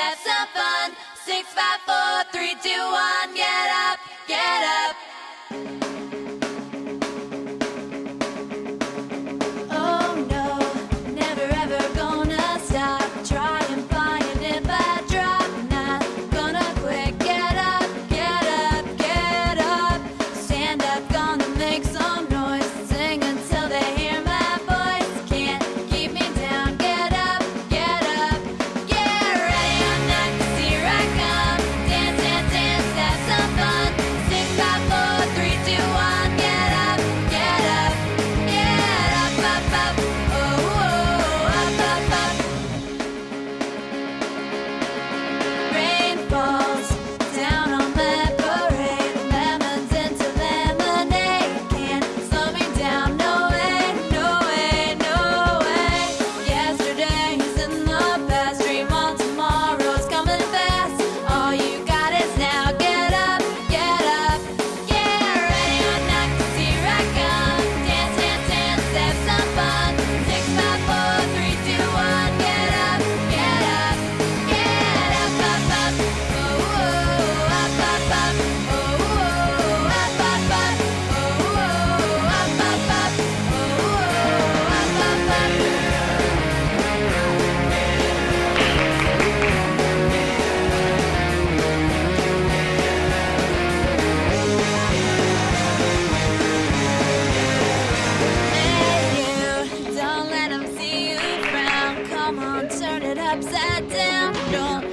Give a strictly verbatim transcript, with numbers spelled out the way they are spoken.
have some fun. Six, five, four, three, two, one. Get up, get up. Oh no, never ever gonna stop. Try and find it if I drop. Not gonna quit. Get up, get up, get up. Stand up, gonna make some noise. Sing until they hear my voice. Can't keep me down. Get up, get up, get ready or not, 'cause here I come. Dance, dance, dance, have some fun. Six, five, four, three, two, one. Get up, get up, get up, up, up. Oh, oh, up, up, up. Rain falls down on my parade. Lemons into lemonade. Can't slow me down. No way, no way, no way. Yesterday's in the past. Dream on tomorrow's coming fast. All you got is now. Get up, get up, get ready or not, 'cause here I come. Dance, dance, dance, have some fun. Six, five, four, three, two, one. Get up, get up, get up, up, up. Oh, oh, up, up, up. Oh, oh, up, up, up. Oh, oh, up, up, up. Oh, oh, up, up, up. Hey, you, don't let 'em see you frown. Come on, turn it upside down. Don't